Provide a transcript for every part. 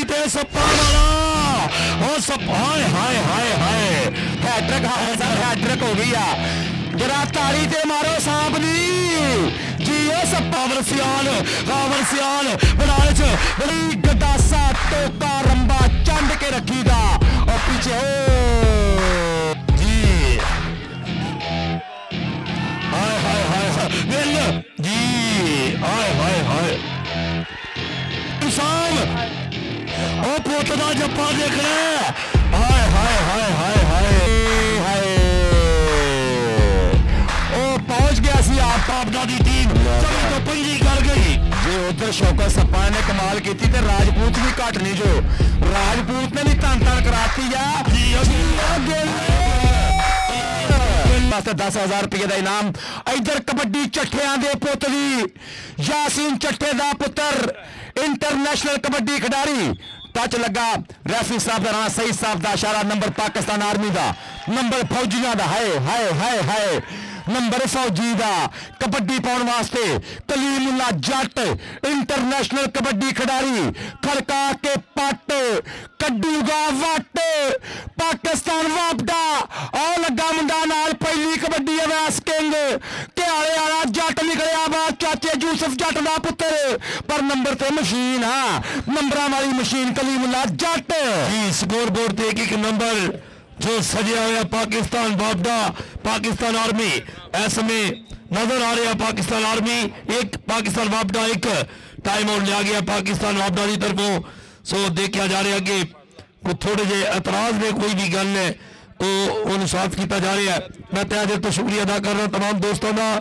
ते सप्पा वाला ओ सब हाय हाय हाय हाय हैट्रिक हैट्रिक हो गई है जरा ताली ते मारो सांप दी जी ओ सप्पा वरसियाल बनाने च बड़ी गडासा टोका रंबा चंड के रखीगा और पीछे जी हाय हाय हाय मिल जी हाय हाय हाय शाम ओ पोतदा जप्पा देख रहे हाय हाय हाय हाय हाय हाय ओ पहुंच गया सी आप पापदा दी टीम चलो तो पंजी कर गई जे उधर शौकत सप्पा ने कमाल की थी ते राजपूत भी घट नहीं जो राजपूत ने भी तन तन कराती है 10,000 रुपये का इनाम इधर कबड्डी चट्ठियां दे पुत दी यासीन चट्टे दा पुत्र इंटरनेशनल कबड्डी खिडारी टच लगा रेफरी साहब का सही साहब का इशारा नंबर पाकिस्तान आर्मी का नंबर फौजियों का हाय हाय हाय हाय नंबर फौजी का कबड्डी पाने वास्ते कलीमुल्ला जट इंटरनेशनल कबड्डी खिडारी खड़का के पट कड्डूगा वट पाकिस्तान वापडा और लगा मुंडा नाल पहली कबड्डी अवैस किंग ध्याले वाला जट निकलिया बात चाचे यूसुफ जट का पुत्र पर नंबर ते मशीन नंबर वाली machine Kalimullah Jatt score board ते एक नंबर जो सजा हुआ पाकिस्तान वापडा पाकिस्तान आर्मी ऐसे में नजर आ रहा पाकिस्तान आर्मी एक पाकिस्तान वापडा एक टाइम आउट लिया गया पाकिस्तान वापडा की तरफों सो देखा जा रहा कि कोई थोड़े जे एतराज ने कोई भी गल है वो साफ किया जा रहा है मैं तय दिल तो शुक्रिया अदा कर रहा तमाम दोस्तों का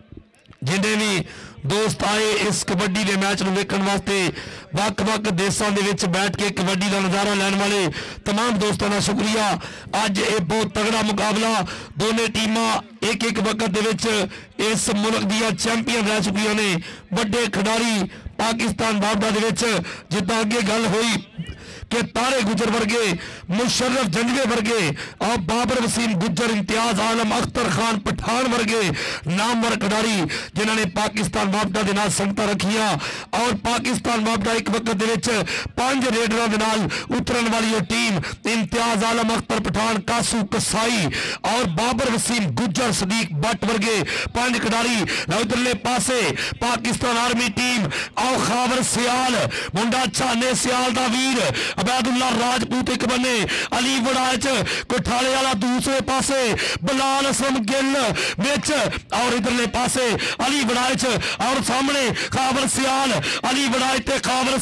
जिन्हें भी दोस्त आए इस कबड्डी के मैच में देखने वास्ते वक्-वक् देशों के बैठ के कबड्डी का नज़ारा लैन वाले तमाम दोस्तों का शुक्रिया अज ये बहुत तगड़ा मुकाबला दोनों टीमां एक एक वक्त इस मुल्क दिया चैंपियन रह चुकी ने बड़े खिडारी पाकिस्तान वापडा जिदा अगे गल हुई कि तारे गुजर वर्गे मुशर्रफ जंजवे वर्गे और बाबर वसीम गुजर इम्तियाज आलम अख्तर खान पठान वर्गे नामवर खिडारी जिन्होंने पाकिस्तान वापडा के नाल संगतां रखियां और पाकिस्तान वापडा एक वक्त 5 रेडरों के नाल उतरन वाली टीम इम्तियाज आलम अख्तर पठान कासू कसाई और बाबर वसीम गुजर सदीक भट्ट वर्गे 5 खिडारी उधरले पासे पाकिस्तान आर्मी टीम और खावर सियाल मुंडा छाने सियाल दा वीर अबैदुल्ला राजपूत एक बने अली वड़ाच कोठाले वाला दूसरे पासे बिलाल असलम गिल विच और इधरले पासे अली वड़ाच और सामने खावर सियाल अली वड़ाच ते खावर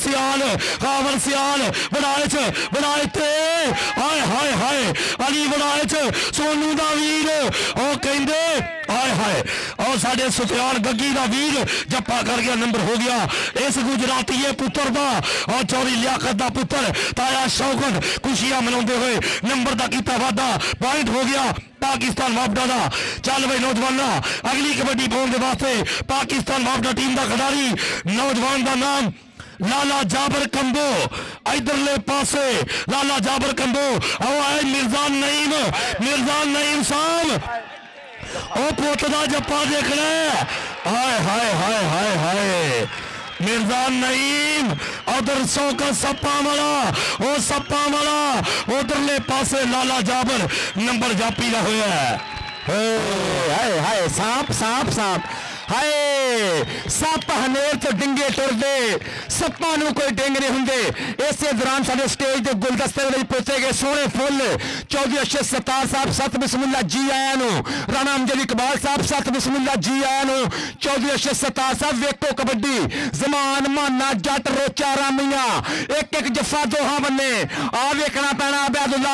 सियाल वड़ाच ते हाय हाय हाय अली वड़ाच सोनू दा वीर ओ कहंदे हाय हाय और साडे सुफियान गग्गी दा वीर जप्पा कर गया नंबर हो गया इस गुजराती पुत्र दा और चौरी लियाकत दा पुत्र ताया शौकत खुशियां मनाते हुए नंबर का किया वादा पॉइंट हो गया पाकिस्तान वापडा का चल भाई नौजवाना अगली कबड्डी पाने के वास्ते पाकिस्तान वापडा टीम का खिडारी नौजवान का नाम लाला जाबर कंबो इधरले पासे लाला जाबर कंबो और मिर्जा नईम साहब ओ पोतदा जप्पा देख रहे हाय हाय हाय हाय हाय मिर्जा नईम उधर शौकत सप्पा वाला उधरले पासे लाला जाबर नंबर जापी का होया हाय हाय सांप हाय सप हनेर तो डिंगे टुरदे सप्पा कोई डिंग नहीं होंगे इस दौरान साढ़े स्टेज के गुलदस्ते पहुंचे गए सोने फुल चौधरी अरशद सत्तार साहब सत बिस्मिल्ला जी आया राणा अमजद इकबाल साहब सत बिस्मिल्ला जी आया चौधरी अरशद सत्तार साहब वेखो कबड्डी जमान माना जट रोचा रामिया एक जफा दोहा बन्ने आ वेखना पैना अबैदुल्ला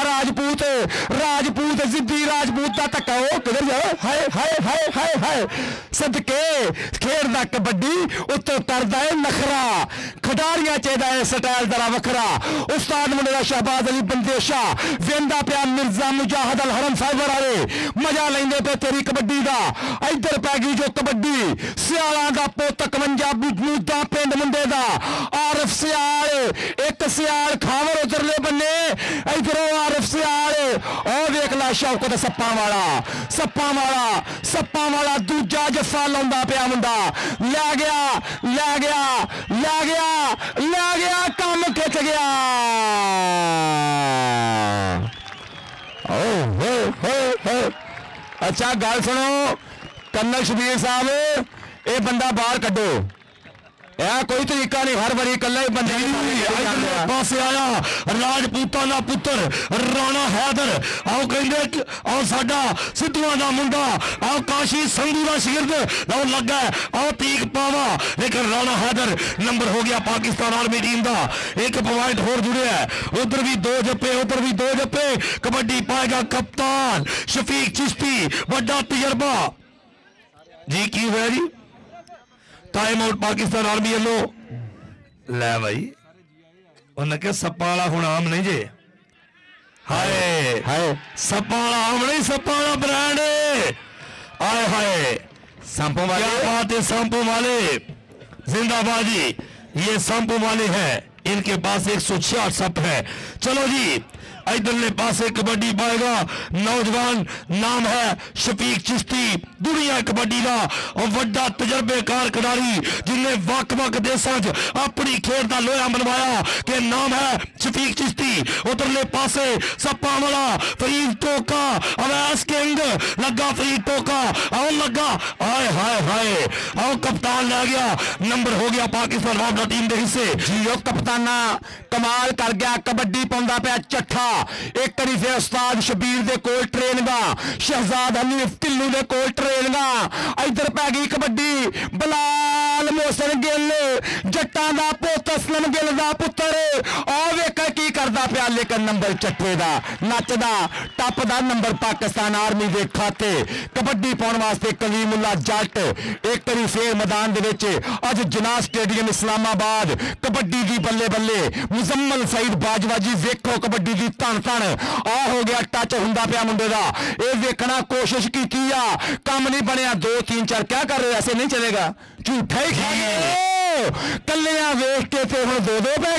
राजपूत जिद्दी राजपूत का धक्का किधर जाओ हाय हाय हाय हाय हाय सदके खेडदा कबड्डी उत्ते करदा है नखरा खिडारियां चाहिए स्टाइल जरा वखरा उस्ताद मुंडे दा शहबाज अली बंदेशा वेंदा पिया मिर्जा मुजाहिद अल हरम फाइबर वाले मजा लेंदे पे तेरी कबड्डी दा इधर पै गई जो कबड्डी सियाला दा पुत 51 मूदा पिंड मुंडे दा आरफ सियाल एक सियाल खावर उधरले बन्ने इधरों आरफ सियाल और वेख ला शौकत सप्पा वाला दूजा जफा लाउंदा पिया मुंडा लै गया काम खिच गया अच्छा गल सुनो कर्नल शबीर साहब, ये बंदा बाहर कड्डो, यह कोई तरीका नहीं, हर बारी कला ही बंदे पास आया राजपूतां दा पुत्र राणा हैदर, आओ कहंदे आओ साडा सिद्धूआं दा मुंडा, आओ काशी संधू दा शिगिर्द आओ लगा, आओ तीक पावा, लेकिन राणा हैदर नंबर हो गया पाकिस्तान आर्मी टीम दा। एक पॉइंट होर जुड़े है, उधर भी दो जप्पे, उधर भी दो जप्पे, कबड्डी पाएगा कप्तान शफीक चिश्ती, बड़ा तजर्बा जी। की होया जी? टाइम आउट पाकिस्तान आर्मी वालों। लै भाई उन्हें क्या सप्पा वाला हुण आम नहीं जे, हाय हाय सप्पा वाला आम नहीं, सप्पा वाला ब्रांड आए हाय सांपों वाले, क्या बात है सांपों वाले जिंदाबाद जी, ये सांपों वाले हैं, इनके पास 166 सप है। चलो जी इधरले पासे कबड्डी पाएगा नौजवान, नाम है शफीक चिश्ती, दुनिया कबड्डी का और वड्डा तजर्बेकार खिडारी जिन्हें वक-वक देशों अपनी खेल का लोहा मनवाया, के नाम है शफीक चिश्ती। उधरले पासे सप्पा वाला फरीद टोका, अवैस किंग लगा, फरीद टोका आओ लगा, आए हाय हाय आओ कप्तान ले गया, नंबर हो गया पाकिस्तान वापड़ा टीम के हिस्से जी। कप्ताना कमाल कर गया, कबड्डी पाउंदा पिया चट्ठा, एक करी फिर उस्ताद शबीर दे कोल ट्रेन गा, शहजाद हनीफ टिल्लू दे कोल ट्रेन गा। इधर पै गई कबड्डी बलाल मोहसिन गिल, जट्टां दा पुत्त असलम गिल दा पुत्तर, आ वेख की करदा पिया, लेकिन नंबर चट्ठे दा नचदा टपदा नंबर पाकिस्तान आर्मी दे खाते। कबड्डी पाउण वास्ते कलीमुल्ला जट एक करी फिर मैदान दे विच अज जना स्टेडियम इस्लामाबाद, कबड्डी दी बल्ले बल्ले मुजम्मल सईद बाजवा जी, वेखो कबड्डी दी धन धन आ हो गया, टच हुंदा पिया मुंडे दा, ये वेखना कोशिश की आ, काम नहीं बनया, 2 3 4 क्या कर रहे हो, ऐसे नहीं चलेगा, झूठा ही खा गए कलियां वेख के फिर हम 2-2 पै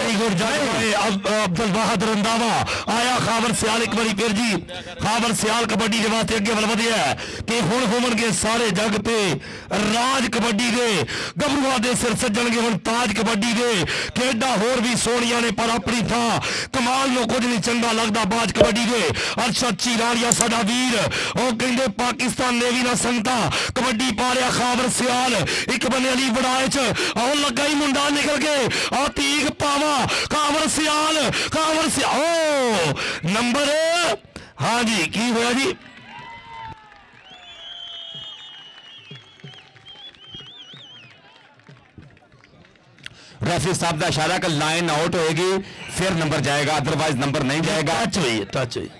गए। अब्दुल वाहद रंधावा आया, खाबर सियाल एक बारी फिर जी, खाबर सियाल कबड्डी के वास्ते अगे बल वधिया कि हुण होवणगे सारे जग पे राज कबड्डी दे, गबरूआ दे सिर सज्जणगे हुण ताज कबड्डी दे, खेडा होर भी सोहणियां ने पर अपनी थां, कमाल नो कुछ नहीं चंगा लगदा बाज कबड्डी दे। अरशद चीरानिया साडा वीर, ओ कहंदे पाकिस्तान नेवी ना संगता कबड्डी पा लिया खाबर सियाल, एक बने अली बड़ाए च आओ लगा ही मुंडा निकल के, आओ तीक पावा खाबर सियाल, खाबर सियाल ओ नंबर, हाँ जी की होया जी? रेफरी साहब का इशारा का लाइन आउट होएगी फिर नंबर जाएगा, अदरवाइज नंबर नहीं जाएगा। टच हुई, टच हुई।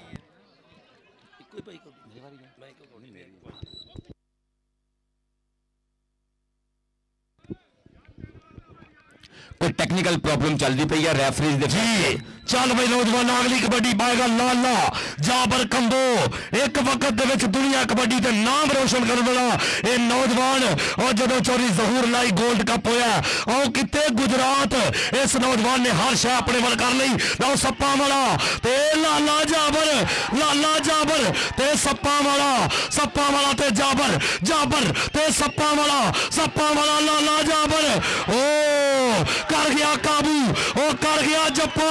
कोई टेक्निकल प्रॉब्लम चलती पई है रेफरीज दे जी। चल भाई नौजवान अगली कबड्डी पाएगा लाला जाबर कंबो, एक वक्त दे विच दुनिया कबड्डी ते नाम रोशन करने वाला ये नौजवान, और जदों चौरी जहूर लाई गोल्ड कप होया और किते गुजरात, इस नौजवान ने हर शह अपने वाल कर ली। लो सप्पा वाला ते लाला जाबर, लाला जाबर ते सप्पा वाला ते जाबर, जाबर ते सप्पा वाला लाला जाबर, ओ कर गया काबू, ओ कर गया जप्पा,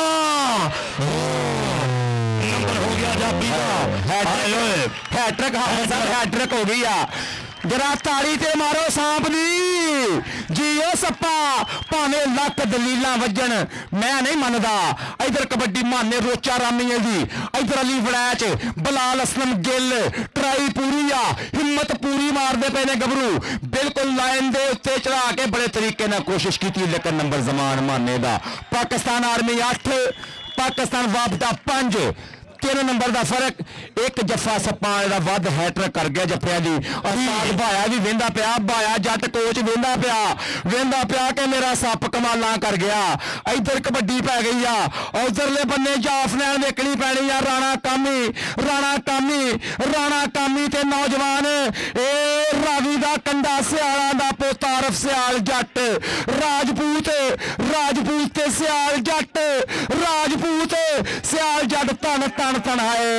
नंबर हो गया जापी का, हैट्रिक हैट्रिक हो गई आ, जरा ताड़ी ते मारो सांप दी जी। ओ सप्पा भावे लख दलील वजन मैं नहीं मनदा। इधर कबड्डी माने रोचा रामी जी, इधर अली वड़ैच बलाल असलम गिल, ट्राई पूरी आ, हिम्मत पूरी मारते पे ने गबरू, बिल्कुल लाइन दे उत्ते चढ़ा के बड़े तरीके ने कोशिश की, लेकिन नंबर जमान माने दा। पाकिस्तान आर्मी 8 पाकिस्तान वापदा 5, 3 नंबर का फर्क, एक जफा सप्पा का वध हैट्रिक कर गया जफिया जी। और भाया भी वेंदा पिया, भाया जट कोच वेंदा पिया कि मेरा सप कमाला कर गया। इधर कबड्डी पै गई आ, और उधरले बन्ने जाफनैन वेखनी पैनी आ, राणा कामी ते नौजवान ए रावी दा कंडा सियाला दा पोता आरफ सियाल जट, राजपूत ते सियाल जट, राजपूत सियाल जट धन धन धन हाए।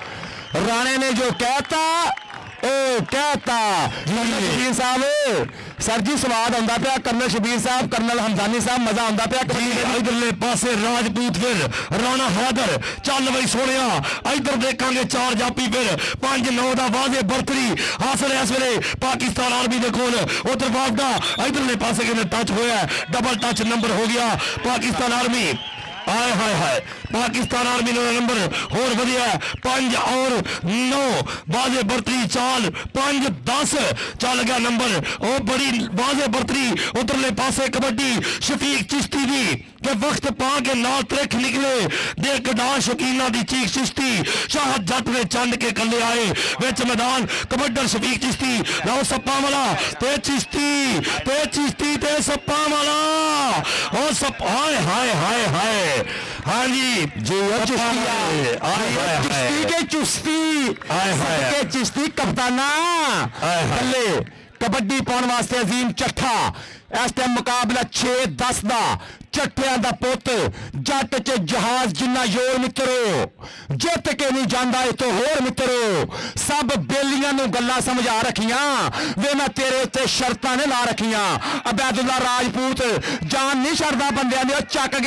राणे ने जो कहता ओ कहता। जी साहब सर जी स्वाद आंदा पिया कर्नल शबीर साहब, कर्नल हमदानी साहब, मजा आंदा पिया। इधरले पासे राजपूत फिर राणा हैदर, चल बई सोनिया इधर देखांगे 4 जापी फिर 5-9 का वाजे बरतरी हासिल है इस वे पाकिस्तान आर्मी के कोल। उधर वापदा इधरले पासे के टच होया, डबल टच नंबर हो गया पाकिस्तान आर्मी। हाय हाय हाय पाकिस्तान आर्मी ने नंबर होर वधिया 5 और 9 बाजे बरतरी चाल 5-10 चल गया नंबर। ओ बड़ी बाजे बरतरी उधरले पासे कबड्डी शफीक चिश्ती दी के वक्त पा के नाल त्रिख निकले दे कड़ा शकीना दी चीख चिश्ती शाह जट ने चंद के कले आए विच मैदान कबड्डर शफीक चिश्ती लो सप्पा वाला ते चिश्ती ते सप्पा वाला। ओ सप हाय हाय हाय हाय हाँ जी जी चिश्ती के चिश्ती कप्ताना कले कबड्डी पाने वास्ते अजीम चट्ठा इस टाइम मुकाबला 6-10 का चट्टिया का पुत जट च जहाज जिन्ना जोर मित्रो जित के नहीं जाता इतो होर मित्रो सब बेलियां नूं गल्लां समझा रखियां वे मैं तेरे उत्ते शर्तां ने ला रखियां। अबैदुल्ला राजपूत जान नहीं छड़दा बंदियां दी, चक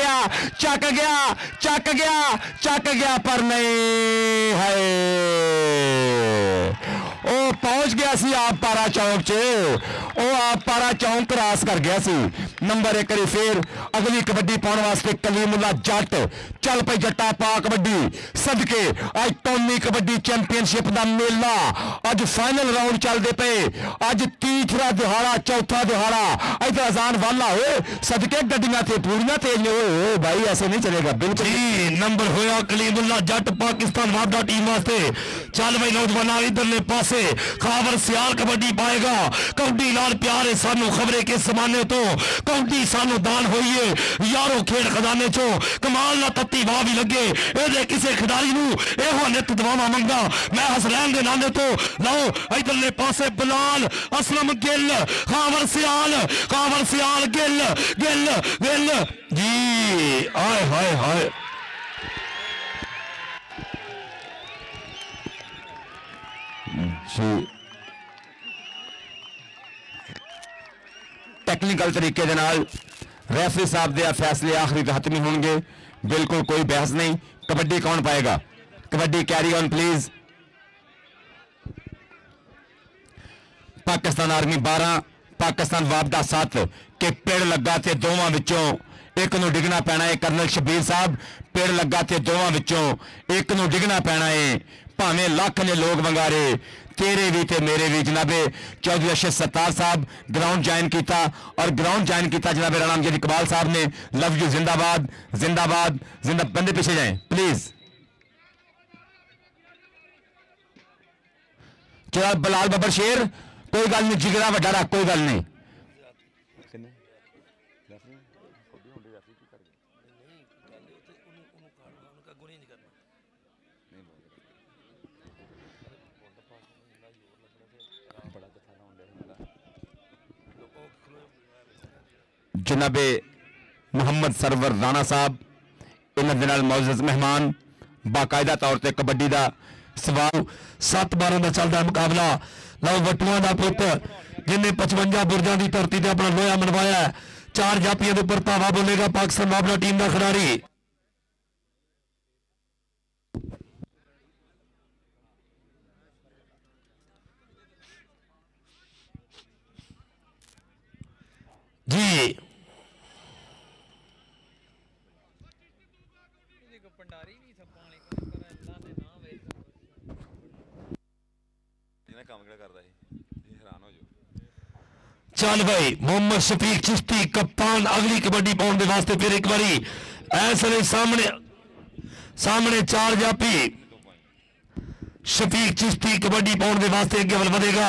गया पर नहीं है ओ पहुंच गया सी आप पारा चौक च, ओ आप पारा चौक क्रॉस कर गया सी। नंबर 1 करी फिर अगली कबड्डी पाने वास्ते कलीमुल्ला जट चल पे जट्टा पा कबड्डी सदके अज कौमी कबड्डी चैंपियनशिप का मेला अज फाइनल राउंड चलते पे अज तीसरा दिहाड़ा चौथा दिहाड़ा इधर अजान वाला हो सदके गड्डियां थे पूरियां तेज हो भाई ऐसे नहीं चलेगा बिल्कुल। नंबर होया कलीमुल्ला जट पाकिस्तान वापदा टीम वास्ते। चल भाई नौजवान इधरले पासे खावर सियाल कबड्डी पाएगा कबड्डी नाल प्यार है सानू खबरे किस जमाने तो कबड्डी सानू दान होई है यारों खेड खजाने चो कमाल ना तत्ती वाह भी लगे ए किसी खिडारी नू एहो नित दवावा मंगा मैं हसरैन दे नाने तो लो इधरले पासे बिलाल असलम गिल खावर सियाल गिल जी आय हाय हाय टेक्निकल तरीके दे नाल रेफरी साहब दे फैसले आखिरी तक हतमी होंगे, बिल्कुल कोई बहस नहीं। कबड्डी कौन पाएगा? Kabaddi carry on please. Pakistan army 12 Pakistan Wapda 7 के पेड़ लगा ते दोवां विचों एक नूं डिगना पैना है। कर्नल शबीर साहब पेड़ लगा ते दोवां विचों एक नूं डिगना पैना है भावें लख ने लोग वंगारे तेरे भी ते मेरे भी। जनाबे चौधरी अरशद सत्तार साहब ग्राउंड ज्वाइन किया और ग्राउंड ज्वाइन किया जनाबे राणा अमजद इकबाल साहब ने लव यू जिंदाबाद जिंदाबाद जिंदाबाद। बंदे पीछे जाएं प्लीज। चलो बलाल बबर शेर कोई गल नहीं जिगरा वड्डा रख कोई गल नहीं। जनाबे मोहम्मद सरवर राणा साहब इन्होंने मौजूद मेहमान बाकायदा तौर पर कबड्डी का सवाल 7-12 का चलता मुकाबला। लो वटुआ का पुत जिन्हें 55 बुरजा की धरती से अपना लोहा मनवाया 4 जापियों के उपर धावा बोलेगा पाकिस्तान वापदा टीम का खिडारी। जी चल भाई मोहम्मद शफीक चिश्ती कप्तान अगली कबड्डी पाउन के वास्ते फिर एक बारी ऐसे सामने 4 जापी शफीक चिश्ती कबड्डी पाउन के वास्ते अगे बढ़ेगा।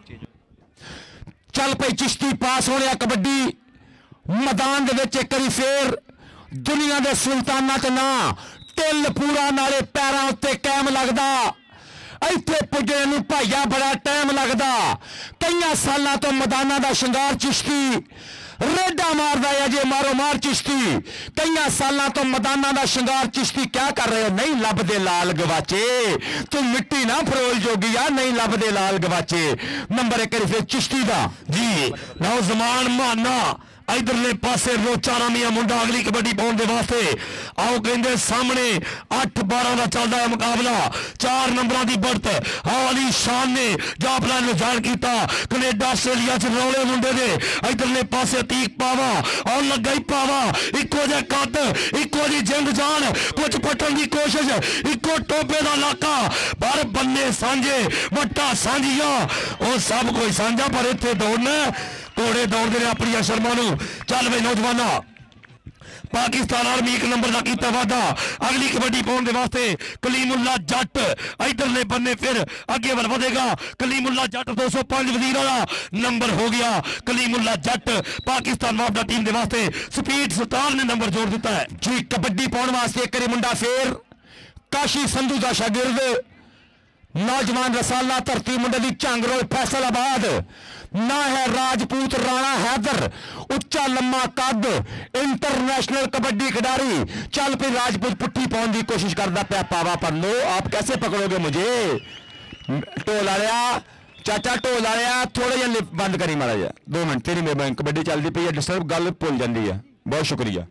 चल भाई चिश्ती पास होने कबड्डी मैदान के एक बारी फिर दुनिया के सुल्ताना च ना टिल पूरा नाले पैरों उत्ते कायम लगता इत्थे पुजने नूं भाईया बड़ा टाइम लगता। कई सालों तो मैदाना का श्रृंगार चिश्ती रेडा मारदा है जे मारो मार चिश्ती कई सालों तो मैदाना का शिंगार चिश्ती क्या कर रहे हो नहीं लभदे लाल गवाचे तू मिट्टी ना फरोल जोगिया नहीं लभदे लाल गवाचे नंबर एक फिर चिश्ती दा जी नौजवान माना इधरले पासे रोचा रामिया मुंडा अगली कबड्डी पाने के वास्ते आओ कहते सामने 8-12 का चलता है मुकाबला 4 नंबरों की बढ़त आओ अली शान ने जाफला ने जान किया कनेडा ऑस्ट्रेलिया च रौले मुंडे दे इधरले पासे तीक पावा और लगा ही पावा इको जे कद इको जी जिंद जान कुछ पटन की कोशिश इको टोपे का इलाका पर बन्ने सांझे वट्टा सांझिया वो सब कोई सांझा पर इतने दौड़ना घोड़े दौड़ते रहे अपनी शर्मा चल भाई नौजवाना पाकिस्तान आर्मी 1 नंबर का किया वादा अगली कबड्डी पाने के वास्ते कलीमुल्ला जट इधरले बन्ने फिर अगे बढ़ेगा कलीमुल्ला जट 205 वजीर वाला नंबर हो गया कलीमुल्ला जट पाकिस्तान वापदा टीम के वास्ते स्पीड सुल्तान ने नंबर जोड़ दिता है जी कबड्डी पाने वास्ते एक मुंडा फिर काशी संधू का शागिर्द नौजवान रसाला धरती मुंडे की झांगरोल फैसलाबाद ना है राजपूत राणा हैदर उच्चा लम्मा कद इंटरनेशनल कबड्डी खिडारी चल पे राजपूत पुट्ठी पाने की कोशिश करता पाया पावा पर लो आप कैसे पकड़ोगे मुझे ढोल आ रहा चाचा ढोल आ रहा थोड़ा जिहा बंद करी माड़ा जा 2 मिनट तेरी मेरी कबड्डी चलती पई है डिस्टर्ब गल भुल जाती है बहुत शुक्रिया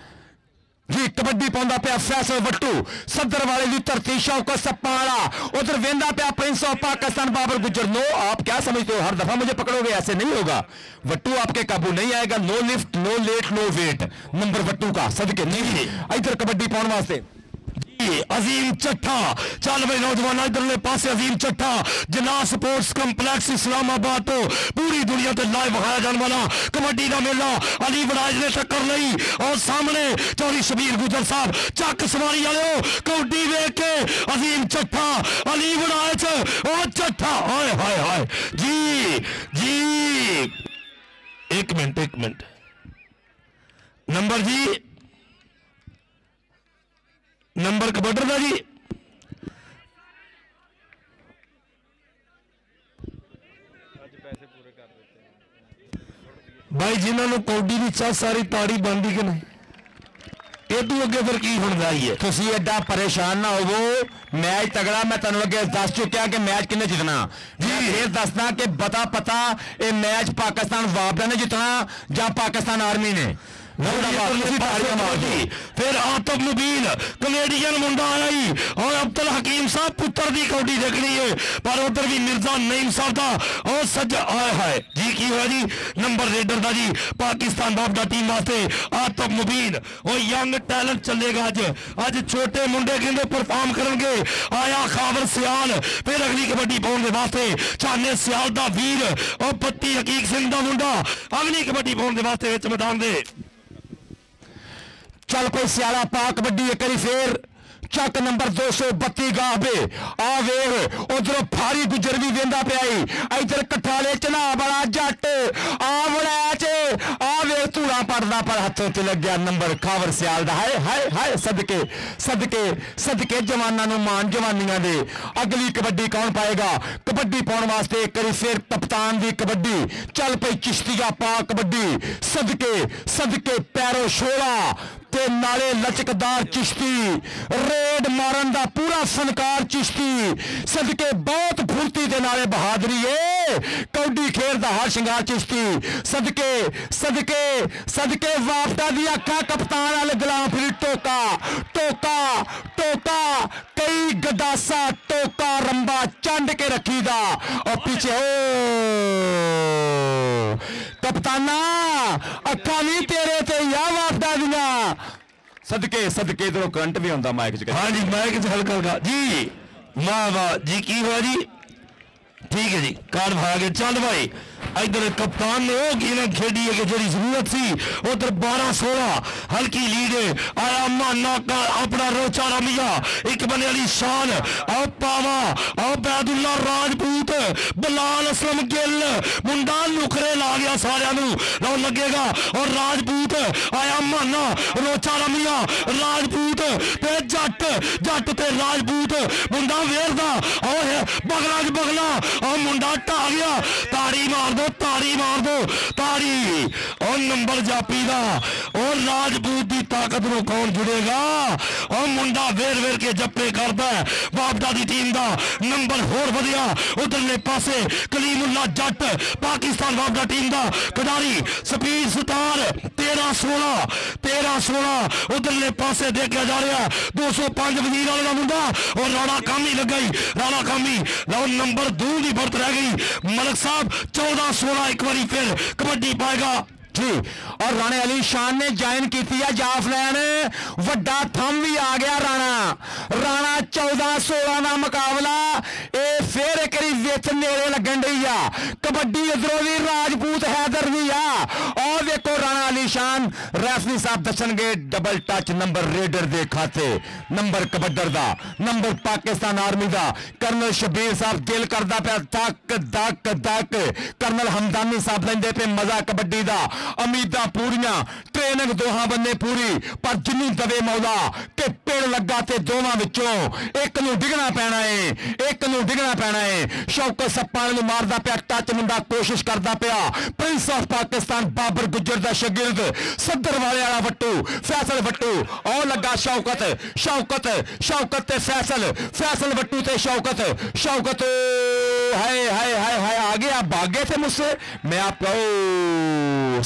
जी कबड्डी पाਉਂਦਾ ਪਿਆ फैसल वट्टू सदर वाले की धरती शौकत सप्पाड़ा उधर वेंदा पिया प्रिंस ऑफ पाकिस्तान बाबर गुजर नो आप क्या समझते हो हर दफा मुझे पकड़ोगे ऐसे नहीं होगा वट्टू आपके काबू नहीं आएगा no lift no late no wait number Wattoo का सदके नहीं इधर कबड्डी पाने वास्ते अजीम चट्ठा चल भाई नौजवान इधरले पासे अजीम चट्ठा जना स्पोर्ट्स कंपलैक्स इस्लामाबाद तो पूरी दुनिया से लाइव विखाया जाने वाला कबड्डी का मेला अली वड़ाज ने टक्कर ली और सामने चौधरी शबीर गुजर साहब चक सवारी वाले कबड्डी वेख के अजीम चट्ठा अली वड़ाज और चट्ठा हाय हाय हाय जी जी एक मिनट नंबर जी नंबर कबड्डर का जी भाई जिन्होंने कौडी की चाह सारी ताड़ी बनती कि नहीं ये तू अगे फिर की होने आई है तुसी एडा परेशान ना हो मैच तगड़ा मैं तेन अगे दस चुकिया कि मैच किन्ने जितना जी फिर दसना कि बता पता ये मैच पाकिस्तान वापदा ने जितना या पाकिस्तान आर्मी ने फिर आतब मुबीन कनेडियन मुंडा आई और अब्दुल हकीम साहब पुत्र की कौडी देखनी है पर उधर भी मिर्जा नईम साहब का और सज आया है जी की हुआ जी नंबर रेडर का जी पाकिस्तान बापदा टीम वास्ते आतब मुबीन और यंग टैलेंट चलेगा अज छोटे मुंडे कहते परफॉर्म करेंगे आया खाबर सियाल फिर अगली कबड्डी पाने के वास्ते चाने सियाल का वीर और पत्ती हकीक सिंह का मुंडा अगली कबड्डी पाने के वास्ते मैदान दे चल कोई सियाला पा कबड्डी एक बारी फिर चक नंबर 232 गाहबे आ वेख उधरों फारी गुजर भी वेंदा पिया इधर कठाले चना बड़ा जट आ वड़ैच आ वेख धूड़ा पड़दा पर हथों च लग गया नंबर खावर सियाल दा हाय हाय हाय सदके सदके सदके जवाना नूं मान जवानियां दे अगली कबड्डी कौन पाएगा कबड्डी पाउण वास्ते एक बारी फिर कप्तान दी कबड्डी चल पई चिश्तिया पा कबड्डी सदके सदके पैरों शोला ते नाले लचकदार चिश्ती रेड मारन दा पूरा फनकार चिश्ती सदके बहुत फुर्ती दे नाले बहादुरी है कौडी खेर दा हर शिंगार चिश्ती सदके सदके सदके वापटा दी अखा कप्तान वाले गुलाम फिर टोका टोका टोका कई गदासा टोका रंबा चंड के रखी दा और पीछे कप्ताना अखा नहीं तेरे ते या वापटा दिया सदके सदके इधरों करंट भी होता माइक च हाँ जी माइक च हल्का हल्का जी वाह वाह जी की हुआ जी ठीक है जी कार्ड भा गए चल भाई इधर कप्तान ने वो गेम खेडी है कि जी जरूरत सी उधर 12-16 हल्की लीड आया माना का अपना रोचा रमिया एक बने वाली शान आओ पावा आओ बैदुल्ला राजपूत बलाल असलम गिल मुंडा नुखरे ला गया सारिया नो लगेगा और राजपूत आया माना रोचा रमिया राजपूत ते जट जट ते राजपूत मुंडा वेरदा आओ बगला च बगला आओ मुंडा टा गया ताड़ी मार दो ताड़ी मार दो ताड़ी। और नंबर जापी का और राजपूत की ताकत में कौन जुड़ेगा। और मुंडा वेर वेर के जप्पे करता है बाबडा की टीम का नंबर होर वधिया। उधरले पासे कलीमुल्ला जट पाकिस्तान बाबडा टीम का खिडारी स्पीड स्टार 13-16 उधरले पासे देखा जा रहा 205 वजीर वाले का मुंडा और राणा कामी लग गई। राणा कामी नंबर 2 की बर्त रह गई। मलिक साहब 14-16 एक बार फिर कबड्डी पाएगा जी। और राणे अली शान ने ज्वाइन की जाफलैन वड्डा थम भी आ गया। राणा 14-16 का मुकाबला ये फिर एक विच नेड़े लगन डी आ। कबड्डी उधरों भी राजपूत हैदर भी आ। और देखो राणा अली शान रेफरी साहब दसणगे डबल टच नंबर रेडर दे खाते नंबर कबड्डर दा नंबर पाकिस्तान आर्मी दा कर्नल शबीर साहब दिल करदा पे धक धक धक। कर्नल हमदानी साहब लेंदे पे मजा कबड्डी दा। उम्मीदां पूरियां ट्रेनिंग दोहां बन्ने पूरी पर जिन्नी दवे मौला के पेड़ लगा ते दोवां विचों एक नूं डिगना पैना है। शौकत सप्पा नूं मारदा पिया टच मुंडा कोशिश करदा पिया। प्रिंस ऑफ पाकिस्तान बाबर गुज्जर दा शागिर्द सदर वाले वाला वट्टू फैसल वट्टू और लगा शौकत ते फैसल वट्टू ते शौकत हाय हाय हाय हाय आ गया भागे थे मुझसे। मैं आपको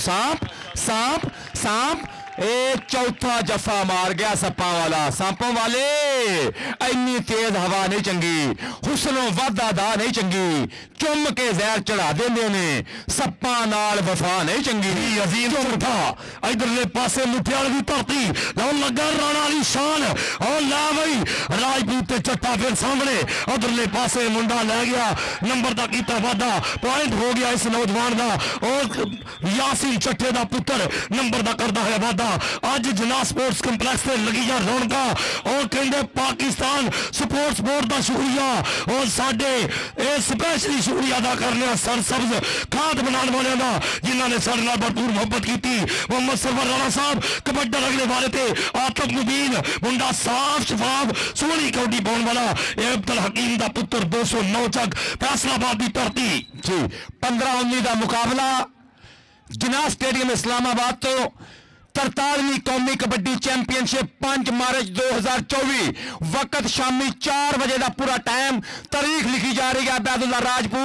सांप ए चौथा जफा मार गया सप्पा वाला। सांपों वाले इन्नी तेज हवा नहीं चंगी, हुस्नों वादा दा नहीं चंगी, चुम के जहर चढ़ा देंदे ने सप्पा नाल वफा नहीं चंगी। अजीम चौथा इधरले पासे मुठियाल की धरती लाउन लगा राणा अली शान और ला भाई राजपूत ते चट्टा फिर सामने। उधरले पासे मुंडा ले गया नंबर का कीता वादा पॉइंट हो गया इस नौजवान का। और यासीन चट्टे का पुत्र नंबर का करता है वादा। अज जना स्पोर्ट्स कंपलैक्स से लगी जा रौनका और कहते पाकिस्तान स्पोर्ट्स बोर्ड का शुक्रिया और साडे स्पेशली शुक्रिया अदा करने सरसब्ज खाद बनाने वाले का जिन्होंने सारे नाल भरपूर मोहब्बत की। मोहम्मद सरवर राणा साहब कबड्डा रगड़े वाले थे आतफ मुबीन मुंडा साफ शफाफ सोहनी कबड्डी पाने वाला अब्दुल हकीम का पुत्र 209 चक फैसलाबाद की धरती जी। 15-19 का मुकाबला जिना स्टेडियम इस्लामाबाद तो 43वीं कौमी कबड्डी चैंपियनशिप 5 मार्च 2024 वक्त शामी 4 बजे का पूरा टाइम। तारीख लिखी जा रही है अबैदुल्ला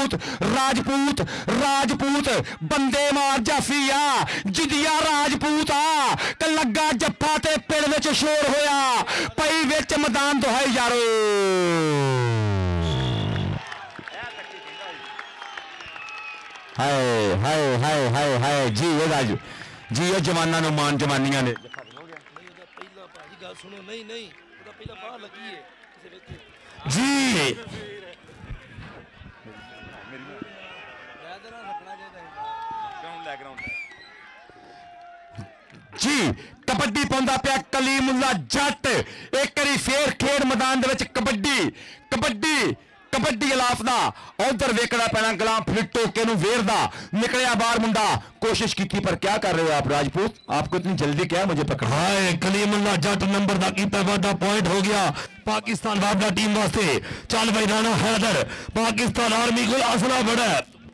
राजपूत बंदे मार जाफिया जिदिया राजपूत आ लगा जप्पा ते पिंड विच शोर होया पई विच मैदान दुहाई यारो। हाय हाय हाय हाय हाय जी ये राजू जी ये जवाना नु मान जवानियां ने जी। जी कबड्डी पाउंदा पिया कलीमुल्ला जट एक करी फेर खेड मैदान दे विच कबड्डी अलाफदा उधर वेकड़ा पैना गुलाम फिटो के वेरदा निकलिया बाहर मुंडा कोशिश की पर क्या कर रहे हो आप राजपूत आपको इतनी जल्दी क्या मुझे पकड़। हाय कलीमुल्ला जट नंबर का कीता वादा पॉइंट हो गया पाकिस्तान बाबडा टीम वास्ते। चल भाई राणा हैदर पाकिस्तान आर्मी को असला बड़ा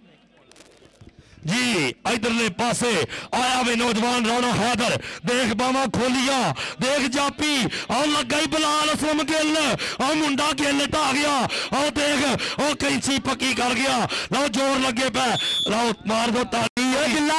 जी। इधरले पासे आया वे नौजवान राणा हैदर देख बावा खोलिया देख जापी और लगा ही बिलाल असलम गिल और मुंडा गिल ढा गया और देख और कैंची पक्की कर गया। लो जोर लगे पे लो मार दो ताली गिल्ला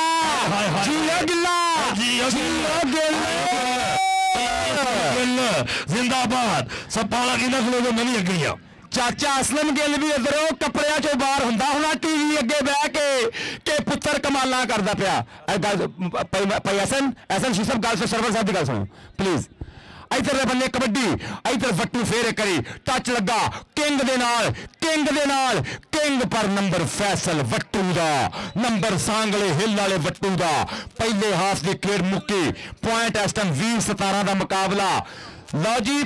जिंदाबाद सपाला की नस्लों को नहीं अगे चाचा असलम गिल भी इधरों कपड़िया चो बाहर होंदा होना टीवी अगे बह के पुत्र कमाला करदा पिया। एसन शीसब गल सुनो सरवर साहब की गल सुनो प्लीज। इधर बन्ने कबड्डी इधर वट्टू फेरे करी टच लगा किंग दे नाल किंग पर नंबर फैसल वट्टू दा नंबर सांगले हिल वाले वट्टू दा। पहले हाफ की खेड मुक्की पॉइंट इस टाइम 20-17 का मुकाबला। लो जी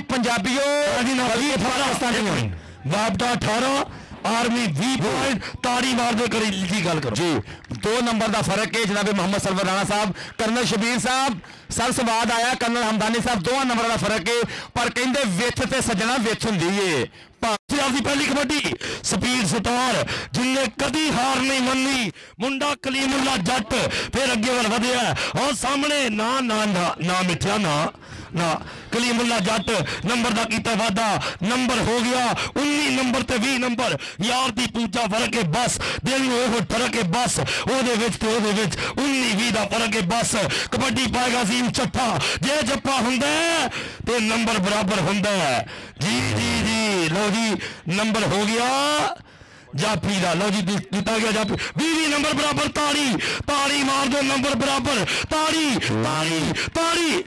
पंजाबियों बाबडा 18 आर्मी 20 पॉइंट ताड़ी मार दे करी गल करो जी। 2 नंबर का फर्क है जनाब मोहम्मद सरवर राणा साहब, कर्नल शबीर साहब, सर स्वाद आया कर्नल हमदानी साहब, 2 नंबर का फर्क है। पर कहते विथ ते सजना विथ होंदी है। की पहली कबड्डी स्पीड स्टार जिन्हें कदी हार नहीं मनी, मुंडा कलीमुल्ला जट फिर अगे वाल वधिया और सामने ना ना ना ना मिठिया ना ना कलीमुल्ला जट नंबर का कीता वादा, नंबर हो गया 19 नंबर ते 20 नंबर यार दी पूजा फर्क है बस, दिल में फर्क है बस, ओदे विच ते ओदे विच 19-20 दा फर्क है बस। कबड्डी पाएगा सीम चट्ठा, जे जप्पा हुंदा है ते नंबर बराबर हुंदा है। जी जी जी लो जी नंबर हो गया जाफी का, लो जी दिता गया जाफी 20 नंबर बराबर, ताड़ी ताड़ी मार दो नंबर बराबर, ताड़ी ताड़ी ताड़ी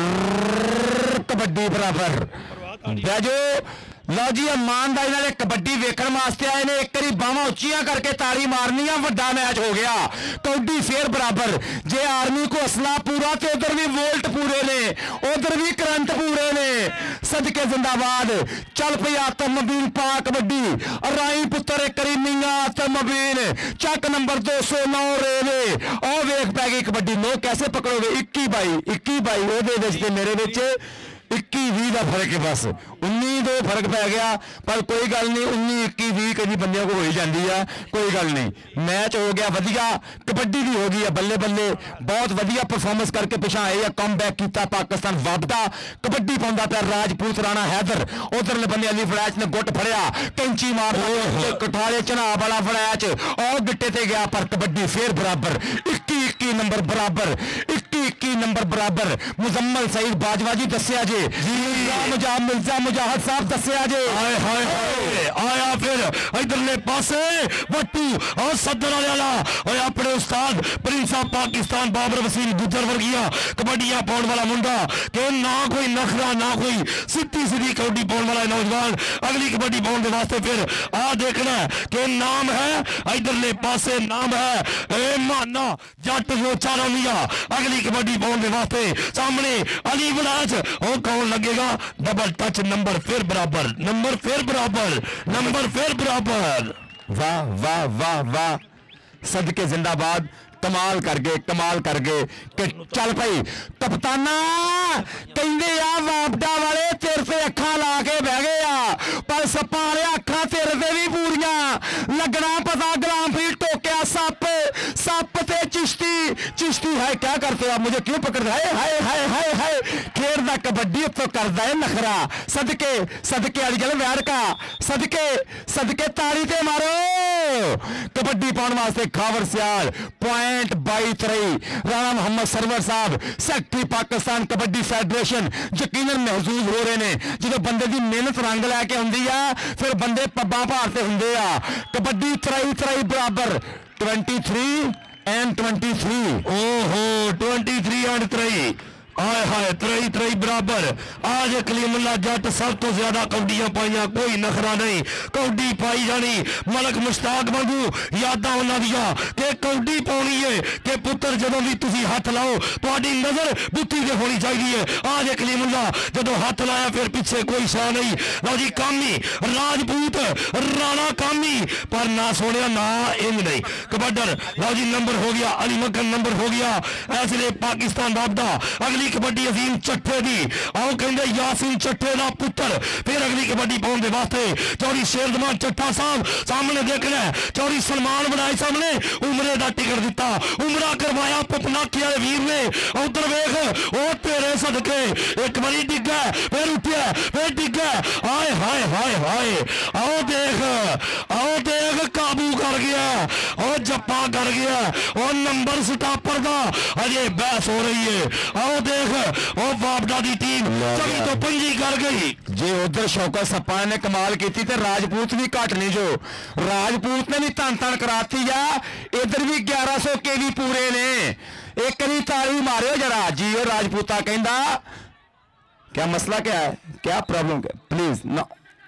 कबड्डी बराबर बैजो। लो जी ईमानदारी नाल कबड्डी वेखण वास्ते आए ने, एक बारी बावां उच्चियां करके ताड़ी मारनी है, वड्डा मैच हो गया। कबड्डी फेर बराबर, जे आर्मी को असला पूरा तो उधर भी वोल्ट पूरे ने, उधर भी करंट पूरे ने। सदके जिंदाबाद चल पई आतम मबीन पा कबड्डी, राई पुत्र करीमिया आतम मबीन चक नंबर 209 रेले और वेख पै गई कबड्डी। लो कैसे पकड़ोगे 21-22 ओदे विच ते मेरे विच 21-20 का फर्क है बस, 19-2 फर्क पै गया। पर कोई गल नहीं, 19-21-20 कभी बंदे को हो ही जाती है, कोई गल नहीं। मैच हो गया वधिया, कबड्डी भी हो गई है बल्ले बल्ले, बहुत वधिया परफॉर्मेंस करके पिछा आए है, कम बैक किया पाकिस्तान वापदा कबड्डी पाउंदा पिया। राजपूत राणा हैदर उधरले बंदे अली फलैच ने गुट फड़िया, कैंची मार कठाले चनाब वाला फलैच और गिट्टे ते गया, पर कबड्डी फिर बराबर 21-21 नंबर बराबर, 21-21 नंबर बराबर। मुजम्मल सईद बाजवा जी दसिया जे, मिर्जा मुजाहिद साहब दसिया जे, आया फिर इधरले पासे वट्टू और सदर वाला और अपने उस्ताद प्रिंस ऑफ पाकिस्तान बाबर वसीम गुजर वर्गिया कबड्डियां पाउण वाला मुंडा कि ना कोई नखरा ना कोई सीधी सीधी कबड्डी पाउण वाला नौजवान अगली कबड्डी पाउण के वास्ते फिर आ देखना कि नाम है इधरले पासे नाम है ए माना जट जो चारोनिया। अगली कबड्डी पाउण के वास्ते सामने अली वलाच और कौन लगेगा, डबल टच नंबर फिर बराबर, नंबर फिर बराबर, नंबर फिर बराबर। वाह वाह वाह वाह, सदके जिंदाबाद, कमाल कर गए कि चल भाई कप्ताना कहंदे आ वापडा वाले तेरे से अखा ला के बह गए आ, पर सप्पा वाले अखा तेरे से भी पूरियां लगना पता। गुलाम फरीद टोकिया सप ते चिश्ती है क्या करते हो आप, मुझे क्यों पकड़ रहे हैं? हाय हाय हाय हाय खेलदा कबड्डी तो करदा है नखरा। सदके वाली गल वैर का सदके ताड़ी ते मारो। कबड्डी पाउण वास्ते खावर सियाल पॉइंट 22 राणा मोहम्मद सरवर साहब सैकटरी पाकिस्तान कबड्डी फेडरेशन यकीनन महसूस हो रहे हैं। जो बंदे की मेहनत रंग लैके आउंदी आ फिर बंदे पब्बा भारते हुंदे आ। कबड्डी 23 बराबर 23 and 23 ओहो 23 and 3 हाय हाय 3 बराबर। आज कलीमुल्ला जट सब तो ज्यादा कबड्डियां पाइया, कोई नखरा नहीं, कबड्डी पाई जानी। मलक मुश्ताक वांगू यादां उन्हां दियां कि कबड्डी पाउणी है कि पुत्र जदों भी तुसीं हथ लाओ तुहाडी नजर बुत्ती ते होनी चाहिए है। आज कलीमुल्ला जदों हथ लाया फिर पीछे कोई शा नहीं। लो जी कामी राजपूत राणा कामी, पर ना सोनिया ना इंज नहीं कबड्डर। लो जी नंबर हो गया अली मक्कन, नंबर हो गया ऐसले पाकिस्तान वापदा। अगली कबड्डी अजीम चट्टे दी आओ कहते यासीन चट्टे का पुत्र। फिर अगली कबड्डी पाउण दे वास्ते चौरी शेरदमान चट्टा साहब सामने देखना है। चौरी सलमान बनाए सामने उमरे का टिकट दिता, उमरा करवाया पपनाकी वाले वीर ने। उधर वेख ओ तेरे सदके एक बारी डिग्गा फिर उठिया फिर डिग्गा। हाय हाय हाय हाय आओ देख काबू कर गया और जप्पा कर गया और नंबर स्टापर का अजे बहस हो रही है। आओ देख और वापडा दी टीम 24 तो 25 कर गई। जे उधर शौकत सप्पा ने कमाल की ते राजपूत भी घट नहीं, जो राजपूत ने भी तन कराती आ। इधर भी 1100 के भी पूरे ने। एक भी ताली मारियो जरा जी। और राजपूता कहंदा क्या मसला क्या है, क्या प्रॉब्लम क्या, please no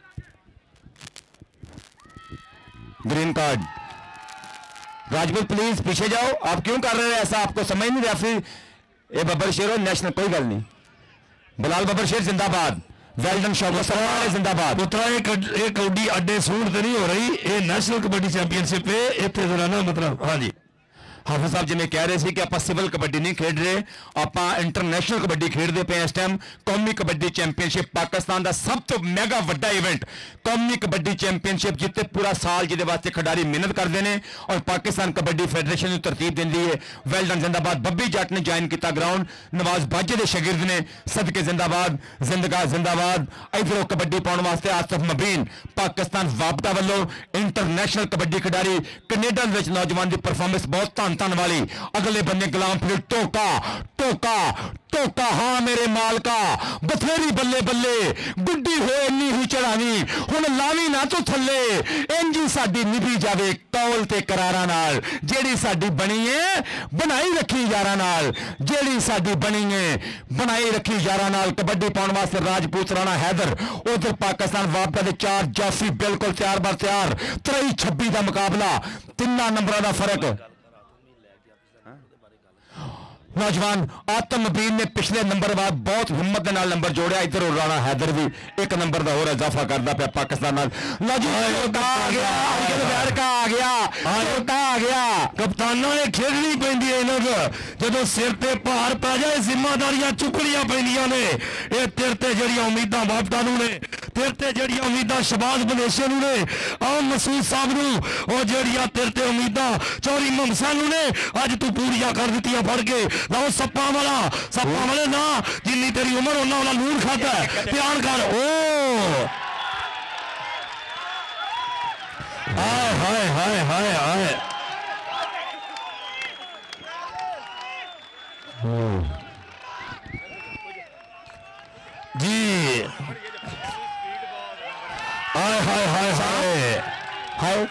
green card. Rajput please पीछे जाओ, आप क्यों कर रहे हैं ऐसा, आपको समझ नहीं रहा। फिर ये बब्बर शेर नेशनल कोई गल नहीं। बिलाल बब्बर शेर जिंदाबाद, वेल्डन शौकत जिंदाबाद। पुत्रा एक कबड्डी अड्डे सूट तो नहीं हो रही, ये नेशनल कबड्डी चैंपियनशिप है इतने जरा ना मतलब। हाँ जी हाफिज साहब जिवें कह रहे थे कि आप सिविल कबड्डी नहीं खेड रहे, आप इंटरनेशनल कबड्डी खेडते पे इस टाइम। कौमी कबड्डी चैंपीयनशिप पाकिस्तान का सब तो मैगा वड्डा इवेंट कौमी कबड्डी चैंपीयनशिप, जिते पूरा साल जिहदे वास्ते खिडारी मेहनत करते हैं और पाकिस्तान कबड्डी फेडरेशन तरतीब देंदी है। वेल डन, जिंदाबाद। बब्बी जट ने ज्वाइन किया ग्राउंड, नवाज बाजे के शागिर्द ने, सदके जिंदाबाद, जिंदगा जिंदाबाद। इधरों कबड्डी पाने वास्ते आसिफ मबीन पाकिस्तान वापटा वालों इंटरनेशनल कबड्डी खिडारी, कनेडा विच नौजवान की परफॉर्मेंस बहुत धन वाली। अगले बन्ने गुलाम फरीद टोका टोका टोका, हाँ मेरे मालका बथेरी बल्ले बल्ले, गुड्डी हो इन्नी ही चढ़ावी, हुण लावी ना तो थले, इंजी साडी निभी जावे कौल ते करारा नाल, जेड़ी साडी बनी है बनाई रखी यारा नाल, जेड़ी साडी बनी है बनाई रखी यारा नाल। कबड्डी पाउण वास्ते राजपूत राणा हैदर, उधर पाकिस्तान वापदा दे 4 जाफी बिल्कुल तैयार बर तैयार। 23-26 का मुकाबला, 3 नंबरों का फर्क। नौजवान आतम मबीन ने पिछले नंबर बाद बहुत हिम्मत के नाल नंबर जोड़िया। इधर राणा हैदर भी 1 नंबर का होर इजाफा करता पाया पाकिस्तान नाल। आ गया कप्ताना ने खेडनी पैंदी है इन्हां जदों सिर ते भार पै जाए, जिम्मेदारियां चुकनियां पैंदियां ने। ये तेरे ते जड़ियां उम्मीदां वापटा नूं ने, तेरे ते जड़ियां उम्मीदां शहबाज बनेशे नूं ने, आओ मसूद साहब नूं, और जड़ियां तेरे ते उम्मीदां चौरी ममसा नूं ने, अज तू पूरियां कर दित्तियां फड़ के। लाओ सप्पा वाले ना, जिन्नी तेरी उम्र उन्ना वाला लूण खाता है, ध्यान कर। ओ हाय हाय हाय हाय हाय, जी हाय हाय हाय हाय हाय।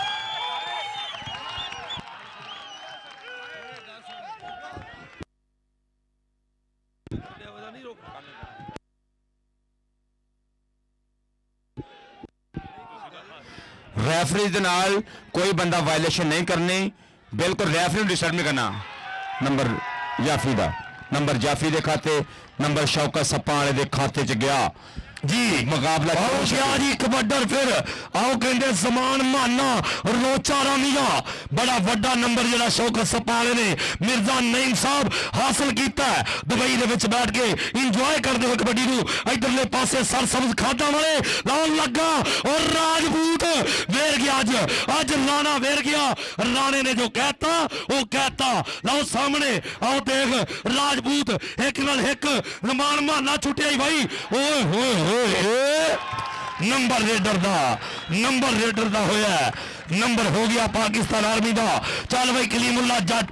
रेफरी दे नाल कोई बंदा वायलेशन नहीं करनी, बिल्कुल रेफरी डिस्टर्ब नहीं करना। नंबर जाफी का, नंबर जाफी के खाते, नंबर शौकत सप्पा वाले के खाते च गया जी। मुकाबला जी कबड्डर फिर आओ कहते समान माना रोचा रामिया, बड़ा वड्डा नंबर जरा शौकत सप्पा वाले ने मिर्जा नईम साहब हासिल किया दुबई दे विच बैठ के इंजॉय करते हुए कबड्डी नूं। इधरले पासे सरसब्ज खाटा वाले लाउन लगा और राजपूत वेर गया। अज राणा वेर गया, राणे ने जो कहता वो कहता। लाओ सामने आओ देख राजपूत एक नाल एक रमान माना छुटिया ही भाई। ओए होए नंबर रेडर दा होया, नंबर हो गया पाकिस्तान आर्मी दा। चल भाई कलीमुल्ला जट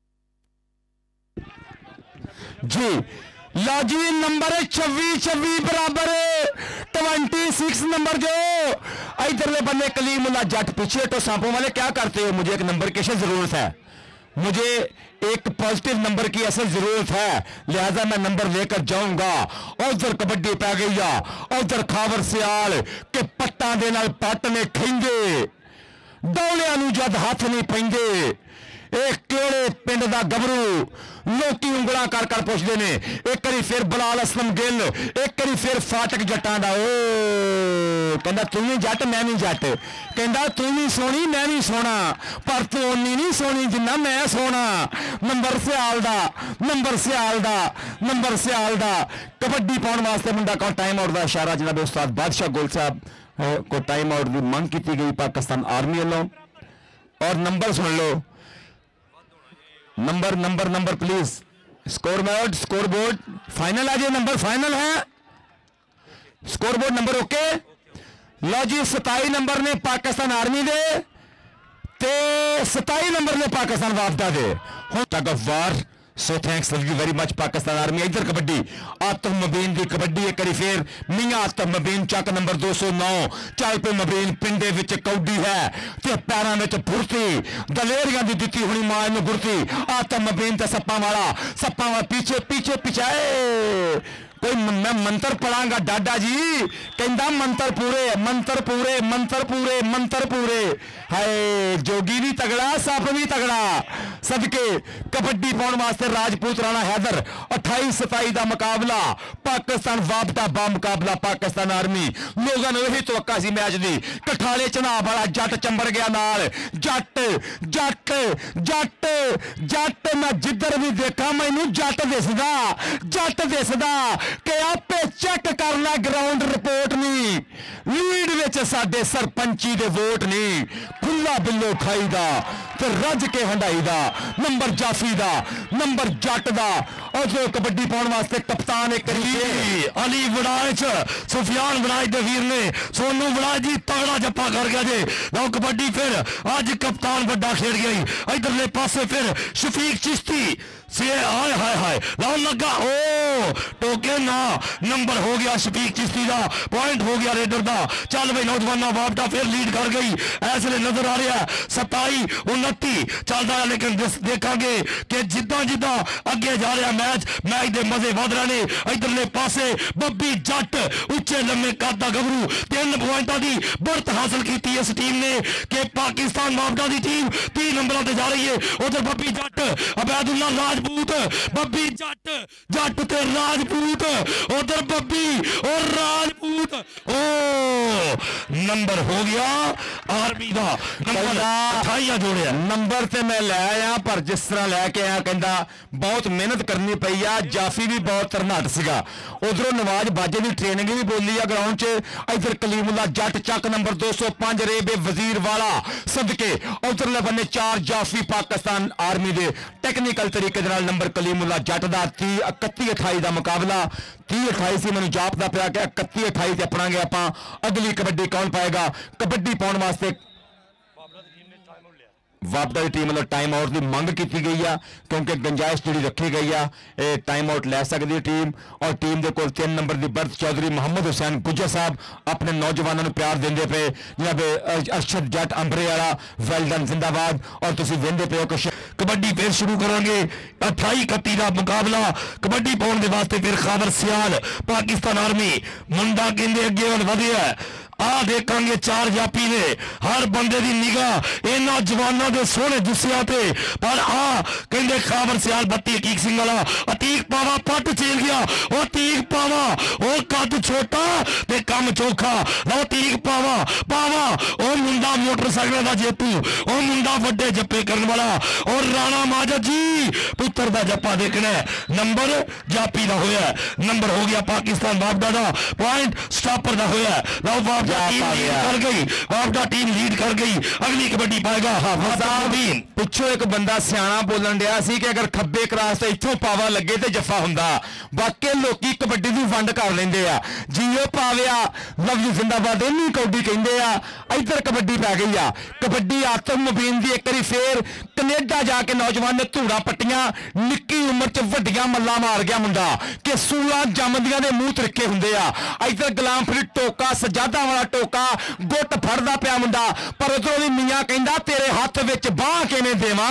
जी, लो जी नंबर 26 बराबर 26 नंबर जो इधरले बंदे कलीमुल्ला जट पीछे तो सांपों वाले क्या करते हो? मुझे एक नंबर की जरूरत है, मुझे एक पॉजिटिव नंबर की असल जरूरत है, लिहाजा मैं नंबर लेकर जाऊंगा। उधर कबड्डी पै गई आ, उधर खावर सियाल के पट्टा दे नाल पट ने खेंगे, दौलिया नूं जद हाथ नहीं पेंदे। एक केड़े पिंड दा गबरू, लोकी उंगला कर कर पुछदे ने। एक करी फिर बलाल असलम गिल, एक करी फिर फाटक जट्टां दा। ओ कहंदा तू भी जट मैं भी जट, कहंदा तू भी सोहनी मैं भी सोहना, पर तू उन्नी नहीं सोहनी जिन्ना मैं सोहना। नंबर सियाल दा, नंबर सियाल दा, नंबर सियाल दा। कबड्डी पाउण वास्ते मुंडा को टाइम आउट का इशारा जनाब उस्ताद बादशाह गुल साहब को टाइम आउट की मंग की गई पाकिस्तान आर्मी वालों। और नंबर सुन लो, number number number please. Score board final आ जाए, नंबर फाइनल है, स्कोर बोर्ड नंबर ओके। लो जी 27 नंबर ने पाकिस्तान आर्मी दे ते 27 नंबर ने पाकिस्तान वाफदा दे। Tug of war, so thanks very much Pakistan army. इधर कबड्डी आतम मबीन की कबड्डी एक बार फिर मियां आतम मबीन चक नंबर 209। चल पे मबीन पिंडे विच कौडी है ते पैरों में फुर्ती, दलेरियां दी दित्ती हुई मां नूं गुरती। आतम मबीन ते सप्पा वाला पीछे पीछे पिछाए कोई मैं मंत्र पढ़ांगा डाडा जी कहता मंत्र पूरे मंत्र पूरे मंत्र पूरे मंत्र पूरे। हाय जोगी भी तगड़ा सप भी तगड़ा। सदके कबड्डी पाने वास्ते राजपूत राणा हैदर 28-27 का मुकाबला पाकिस्तान वापटा बा मुकाबला पाकिस्तान आर्मी। लोगों ने यही तवक्का सी मैच दी। कठाले चनाब वाला जट चंबड़ गया नाल। जट जट जट जट मैं जिधर भी देखा मैनू जट दिसदा कि आपे चेक करना ग्राउंड रिपोर्ट नहीं लीड विच साडे सरपंची दे वोट नहीं। खुला बिल्लो खाई दा ते रज के हंडाई दा नंबर जाफी दा नंबर जट दा। और जो कबड्डी पाने वास्ते कप्तान एक अली वड़ाच सुफियान वड़ाच दे वीर ने सोनू वड़ाच जी तगड़ा जप्पा कर गया जे। लो कबड्डी फिर अज कप्तान बड़ा खेड़ गई। इधरले पासे फिर शफीक चिश्ती से हाय हाय हाय लाओ लगा ओ टोके ना नंबर हो गया शफीक चिश्ती का पॉइंट हो गया रेडर का। चल भाई नौजवाना वापटा फिर लीड कर गई। ऐसे नजर आ रहा है 27-29 चलता है। लेकिन देखांगे कि जिदा जिदा अगे जा रहा मैच दे मजे वध रहे हैं। इधरले पासे बब्बी जट उच्चे लम्बे कद का गबरू 3 पॉइंटों की बढ़त हासिल की इस टीम ने कि पाकिस्तान वापटा की टीम 3 नंबरों पर जा रही है। उधर बब्बी जट अबैदुल्ला राजपूत बब्बी जट जट ते राजपूत उधर बब्बी और राजपूत। ओ नंबर हो गया आर्मी का नंबर 28 जोड़िया नंबर ते मैं लै आया पर जिस तरह लैके आया कहता बहुत मेहनत करनी पई आ। जाफी भी बहुत तरनाट सीगा। उधरों नवाज बाजे की ट्रेनिंग भी बोली आ ग्राउंड च। इधर कलीमुल्ला जट चक नंबर 205 रेबे वजीर वाला सदके उधरले बन्ने 4 जाफी पाकिस्तान आर्मी दे टेक्निकल तरीके नंबर कलीमुल्ला जट का 31-28 का मुकाबला 30-28 से मैं जापता पाया कि 31-28 से अपना गया आप अगली कबड्डी कौन पाएगा। कबड्डी पाने वास्ते वापडा की टीम मतलब टाइम आउट की मंग की गई है क्योंकि गुंजाइश जी रखी गई है टाइम आउट लै सकती है टीम। और टीम के कोल 3 नंबर की बर्थ चौधरी मोहम्मद हुसैन गुज्जर साहब अपने नौजवानों को प्यार देंगे पे जनाब अरशद जट अंबरे वाला वेल डन जिंदाबाद। और तुम वेंदे पे हो कि कबड्डी फिर शुरू करेंगे 28-31 का मुकाबला कबड्डी पाने के वास्ते फिर खाबर सियाल पाकिस्तान आर्मी मुंडा कहते अगे हम वधिया आ देखांगे 4 जापी ने हर बंदे की निगाह इन्होंने जवानों के सोहने जुस्सिया ते पर आ कहते खाबर सियाल 32 अतीक सिंह वाला अतीक पावा पट चेल गया। वो अतीक पावा वो कद छोटा ते कम चोखा लो अतीक पावा पावा वो मुंडा मोटरसाइकिल का जेतू वो मुंडा वड्डे जप्पे करने वाला। और राणा माजद जी पुत्र का जप्पा देखना नंबर जापी का होया नंबर हो गया पाकिस्तान वापडा का पॉइंट स्टॉपर का होया। लो वापडा टीम लीड कर गई वापडा टीम लीड कर गई अगली कबड्डी पाएगा पिछों एक बंदा सियाना बोलन दिया सी कि अगर खब्बे क्रास से इथों पावा लगे तो जफा हुंदा। वाकई लोकी कबड्डी की वंड कर लेंदे आ जियो पाविया लव यू जिंदाबाद इन्नी कौडी कहंदे आ। इधर कबड्डी पै गई आ कबड्डी आतम मुबीन दी एक बारी फिर कनेडा जाके नौजवान ने धूड़ा पट्टियां निक्की उम्र च वड्डियां मल्ला मार गया मुंडा कि 16 जमदियां दे मूंह तरीके हुंदे आ। इधर गुलाम फरीद टोका सजादा वाला टोका गुट फड़दा पिया मुंडा पर उधरों भी मियां कहंदा तेरे हाथ विच बाह किवें देवां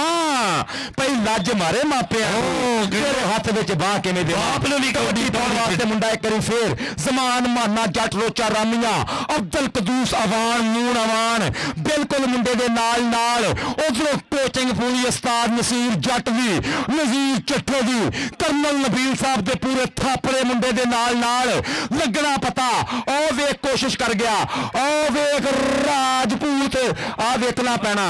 पई लज मारे मापिया तेरे हाथ विच बाह किवें देवां। आपने भी कबड्डी पाउण वास्ते मुंडा एक बारी फिर जमान माना जट रोचा रामिया अब्दुल कदूस अवान नून अवान बिल्कुल मुंडे दे नाल नाल उधरों कोचिंग पूरी उस्ताद नसीर जट दी नजीर चट्ठे दी कर्नल नबील साहब दे पूरे थापड़े मुंडे दे नाल नाल लगना पता ओ वेख कोशिश कर गया ओ वेख राजपूत आ देखना पैना।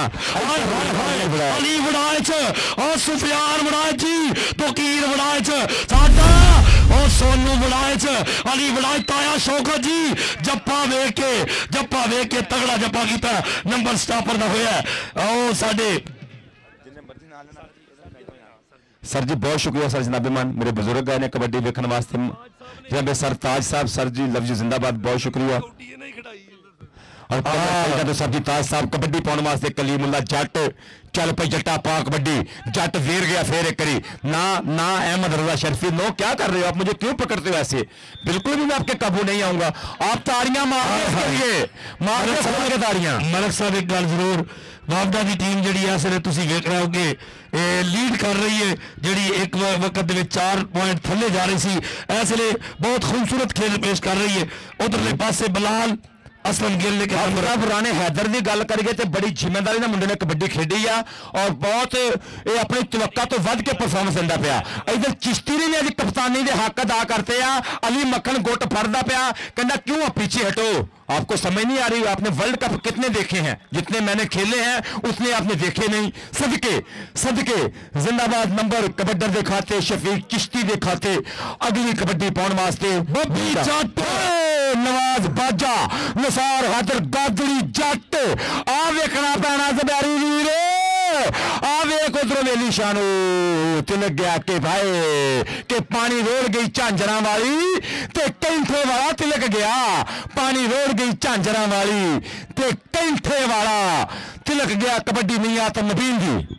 अली वड़ाच और सुफियान वड़ाच जी तोकीर वड़ाच साडा और सोनू वड़ाच अली वड़ाच ताया शौकत जी जप्पा वेख के तगड़ा जप्पा किया नंबर स्टॉपर का होया। ओ साडे सर जी बहुत शुक्रिया सर जनाबे मान मेरे बुजुर्ग आए ने कबड्डी देखने वास्ते जनाबे सर ताज साहब सर जी लव यू जिंदाबाद बहुत शुक्रिया। और तो सर जी ताज साहब कबड्डी पाने वास्ते कलीमुल्ला जट चल पई जट्टा पा कबड्डी जट वेर गया फिर एक करी ना ना अहमद रजा शर्फी नो क्या कर रहे हो आप मुझे क्यों पकड़ते हो ऐसे बिल्कुल भी मैं आपके काबू नहीं आऊंगा आप ताड़ियां मार ताड़ियां। मलक साहब एक गल जरूर वापडा की टीम जी इस वे तुम वेख रहे होगे लीड कर रही है जी एक वक्त 4 पॉइंट थले जा रही सी इस वे बहुत खूबसूरत खेल पेश कर रही है उधरले पासे बिलाल असलम गिल ने राणे हैदर की गल करिए तो बड़ी जिम्मेदारी ना मुंडे ने कबड्डी खेडी आ और बहुत ये अपनी तवक्का तो वध के परफॉर्मेंस दिंदा पिया इधर चिश्ती ने अज कप्तानी के हक अदा करते आ अली मक्खन गुट फड़दा पिया कहना क्यों आप पीछे हटो आपको समझ नहीं आ रही आपने वर्ल्ड कप कितने देखे हैं जितने मैंने खेले हैं उतने आपने देखे नहीं सदके सदके जिंदाबाद नंबर कबड्डर के खाते शफीक चिश्ती के खाते अगली कबड्डी पाउण वास्ते बब्बी जट नवाज बाजा निसार हैदर गादड़ी जट आ वेखना पैना ज़बैरी वीर आ वेख उधरों वेली शानू तिलक गया के भाई के पानी रोड़ गई झांझरा वाली ते कैंठे वाला तिलक गया पानी रोड़ गई झांझरा वाली ते कैंठे वाला तिलक गया कबड्डी नहीं आतम मुबीन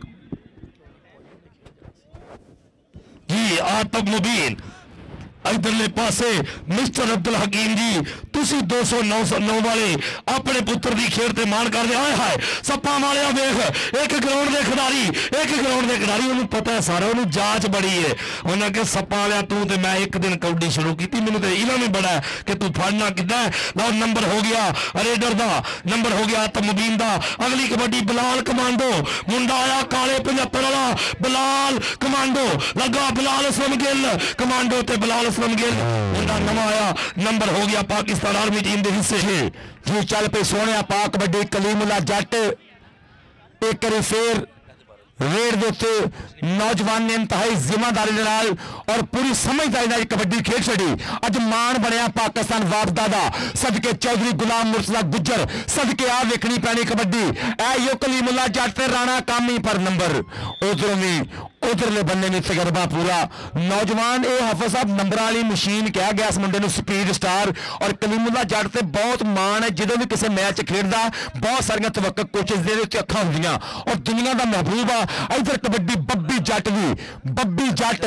जी आतम मुबीन इधरले पासे मिस्टर अब्दुल हकीम जी तुसी 209 वाले अपने पुत्र की खेड ते मान कर दे हाय हाय सप्पा वाले वेख एक ग्राउंड के खिडारी उन्हें पता है सारा उन्हें जांच बड़ी है उन्हें कहा सप्पा वाले तू ते मैं एक दिन कबड्डी शुरू की मैंने तो इलम ही बड़ा है कि तू फड़ना किदा लो नंबर हो गया रेडर का नंबर हो गया तमबीन का अगली कबड्डी बिलाल कमांडो मुंडा आया काले 75 वाला बिलाल कमांडो लगा बिलाल असलम गिल कमांडो ते बिलाल असलम गिल मुंडा नवा आया नंबर हो गया पाकिस्तान आर्मी टीम के हिस्से जी चल पे सोने पा कबड्डी कलीमुल्ला जट एक करी फिर रेड के उत्ते नौजवान ने इंतहाई जिम्मेदारी और पूरी समझदारी कबड्डी खेल छड़ी अज मान बनया पाकिस्तान वापदा दा सदके चौधरी गुलाम मुर्तजा गुज्जर सदके आ वेखनी पैनी कबड्डी ए यो कलीमुल्ला जट ते राणा कामी पर नंबर उधरों भी उधरले बन्ने में तजर्बा पूरा नौजवान ये हाफिज साहब नंबर वाली मशीन कहा गया इस मुंडे स्पीड स्टार और कलीमुल्ला जट से बहुत मान है जो भी किसी मैच खेलता बहुत सारिया तवक्क कोचेस दे अखा होंदियां और दुनिया का महबूब आ इधर कबड्डी बब्बी जट भी बब्बी जट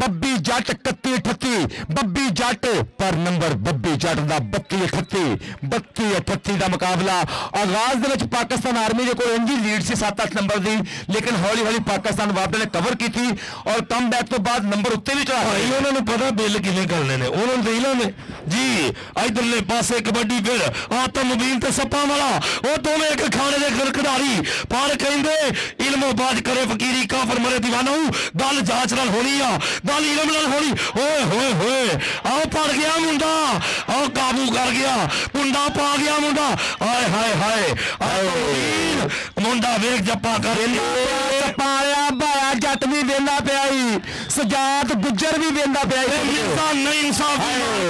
31-38 बब्बी जट पर नंबर बब्बी जट का 32-38 का मुकाबला आगाज के पाकिस्तान आर्मी के कोल इंजी लीड से 7-8 नंबर की लेकिन हौली हौली पाकिस्तान वापस ने कवर की थी और कम बैक तो बाद नंबर उत्ते भी चढ़ा उन्होंने पता बिल किने करने ने उन्होंने इन्होंने जी इधरले पासे कबड्डी फिर आतम मुबीन ते सप्पा वाला वो दोवें एक खाने के खिडारी पर कहते इल्मो बाज करे फकीरी काफर मरे दीवाना गल जांच नाल होनी आ गल इलम नाल होनी ओए होए होए आओ पड़ गया मुंडा आओ काबू कर गया कुंडा पा गया मुंडा हाय हाय हाय मुंडा वेख जप्पा कर पाया बाया जट भी देना पिया सजाद गुज्जर भी देना पिया नहीं इंसाफ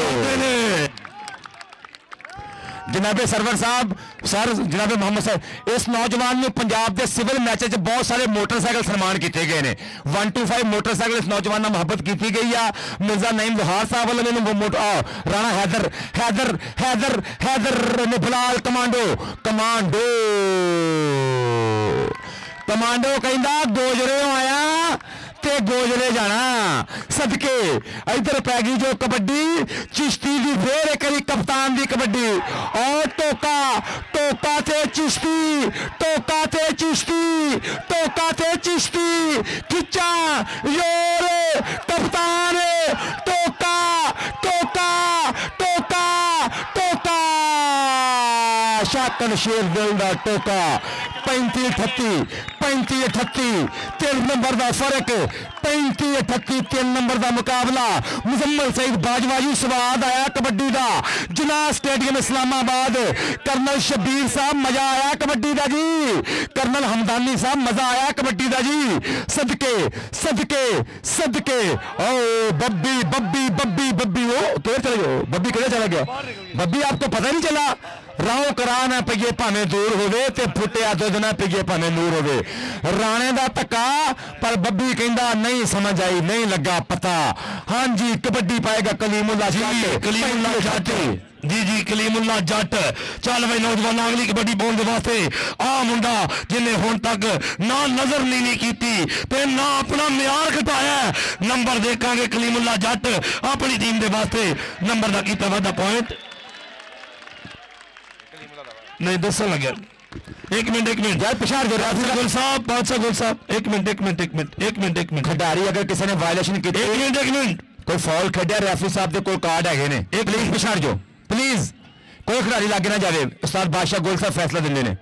जनाबे सरवर साहब सर जनाबे मोहम्मद साहब इस नौजवान ने पंजाब के सिविल मैच बहुत सारे मोटरसाइकिल सम्मान किए गए हैं 125 मोटरसाइकिल इस नौजवान ने मुहब्बत की गई है मिर्जा नईम लोहार साहब वाले राणा हैदर हैदर हैदर हैदर ने बिलाल कमांडो कमांडो कमांडो कहता गोजरे आया ते गोजरे जाना सदके इधर पै गई जो कबड्डी चिश्ती की फिर एक कप्तान की कबड्डी और टोका टोका ते चिश्ती टोका ते चिश्ती टोका ते चिश्ती खिंचा योर कप्तान टोका टोका टोका टोका शाकन शेर दिल का टोका 35-38 3 नंबर का फर्क 35-38 3 नंबर का मुकाबला मुजम्मल सईद बाजवायू स्वाद आया कबड्डी का जुनार स्टेडियम इस्लामाबाद कर्नल शबीर साहब मजा आया कबड्डी का जी कर्नल हमदानी साहब मजा आया कबड्डी का जी सदके सदके सदके ओ बब्बी बब्बी बब्बी बब्बी वो किधर चले गए बब्बी किधर चला गया बब्बी आपको पता नहीं चला राहो कराना पईए भावे दूर होवे ते फुटिया दुध ना पईए भावे नूर होवे राणे का धक्का पर बब्बी कहंदा नहीं समझ आई नहीं लगा पता हाँ जी कबड्डी पाएगा कलीमुल्ला जट कलीमुल्ला जट जी जी कलीमुल्ला जट चल भाई नौजवान अगली कबड्डी पाने वास्ते आ मुंडा जिन्हें हुण तक ना नजर नहीं की ते ना अपना म्यार घटाया नंबर देखांगे कलीमुल्ला जट अपनी टीम के वास्ते नंबर का किया वादा पॉइंट नहीं दसन लगे एक मिनट यार पिछाड़ जो गुल साहब, बादशाह गुल साहब, एक मिनट खिडारी अगर किसी ने वायलेशन की, एक मिनट कोई फॉल खेडिया रेफरी साहब के कोई कार्ड है ने, प्लीज पिछाड़ जो, प्लीज कोई खिडारी लागे ना जाए। उस्ताद बादशाह गुल साहब फैसला देंगे ने।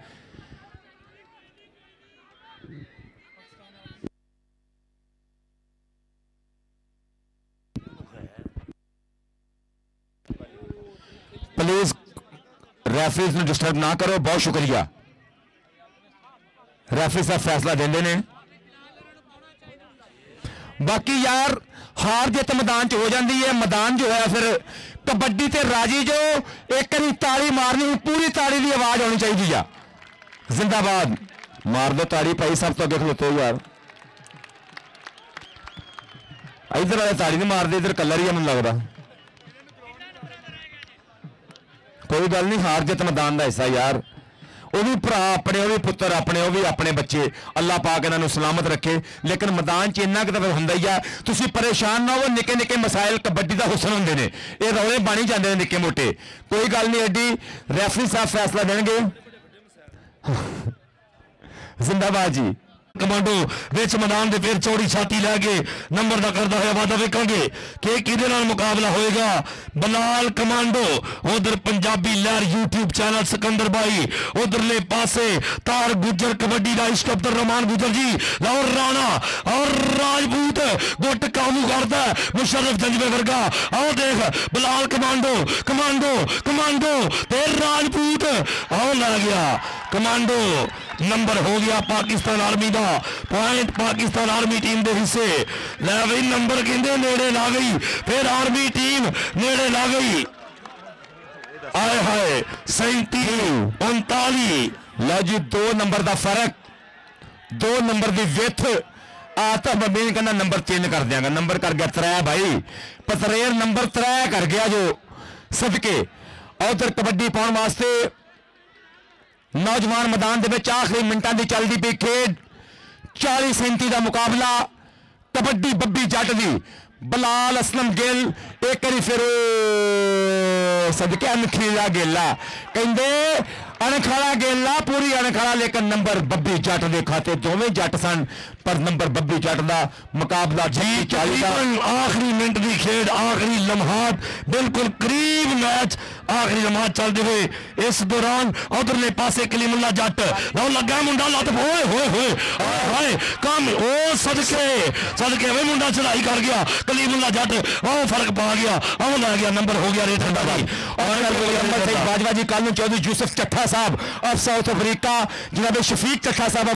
प्लीज रेफरीज ने डिस्टर्ब ना करो, बहुत शुक्रिया। रेफरी साहब फैसला देंगे ने। बाकी यार हार जित मैदान च हो जाती है, मैदान जो है फिर कबड्डी ते राजी जो एक करी ताली मारनी, पूरी ताली की आवाज आनी चाहिए। जिंदाबाद मार दो ताली भाई, सब तो अगे खलोते हो यार। इधर वाले ताली नहीं मारते, इधर कलर ही मैंने लगता। कोई गल नहीं, हार जित मैदान का हिस्सा यार। वो भी भरा अपने, वो भी पुत्र अपने, वो भी अपने बच्चे, अल्लाह पाक इन्हों सलामत रखे। लेकिन मैदान च इन्ना कि होंदा ही आ, तुसीं परेशान ना हो। निके निके मसाइल कबड्डी का हुसन होंदे ने, ये रौले बन ही जाते हैं निके मोटे। कोई गल नहीं एडी, रेफरी साहब फैसला देंगे। जिंदाबाद जी। कमांडो विच मैदान के फिर चौड़ी छाती लैके नंबर का करता हुआ वादा वेखांगे कि किहदे नाल मुकाबला होएगा। बलाल कमांडो, उधर पंजाबी लहर यूट्यूब चैनल सिकंदर भाई, उधरले पासे तार गुजर कबड्डी का इश्क अब्दुल रहमान गुजर जी, लाहौर राणा और राजपूत गुट काबू करता मुशर्रफ जंजवे वर्गा। आओ देख बलाल कमांडो कमांडो कमांडो ते राजपूत, आओ ला गया कमांडो। नंबर हो गया पाकिस्तान आर्मी का, पॉइंट पाकिस्तान आर्मी टीम के हिस्से। लै बई नंबर कहते नेड़े ला गई, फिर आर्मी टीम नेड़े ला गई। आए हाय 37-39। लो जी 2 नंबर का फर्क, 2 नंबर की विथ। आता मैं कहना नंबर चेंज कर देंगे, नंबर कर गया 3 भाई। पतरेर नंबर 3 कर गया जो सदके। उधर कबड्डी पाने वास्ते नौजवान मैदान के आखिरी मिनटों की चलती पई खेड। 40-37 का मुकाबला कबड्डी बब्बी जट दी। बलाल असलम गिल एक बारी फिर सदके अनखीला गेला, कहते अणखड़ा गेला पूरी अणखड़ा, लेकिन नंबर बब्बी जट के खाते। दोवें जट सन पर नंबर बब्बी जट का मुकाबला जी 40 आखिरी मिनट की खेड, आखिरी लम्हात, बिल्कुल करीब मैच, आखिरी लम्हात चलते हुए। इस दौरान उधरले पासे कलीमुल्ला जट लो लगा मुंडा लत, होए होए होए हाय कम ओ सदके वे मुंडा चढ़ाई कर गया कलीमुल्ला जट, ओ फर्क पा गया, ओ ला गया नंबर हो गया रेट ठंडा भाई। बाजवा जी कल चौधरी यूसुफ चट्ठा साहब ऑफ साउथ अफ्रीका, जनाब शफीक चट्ठा साहब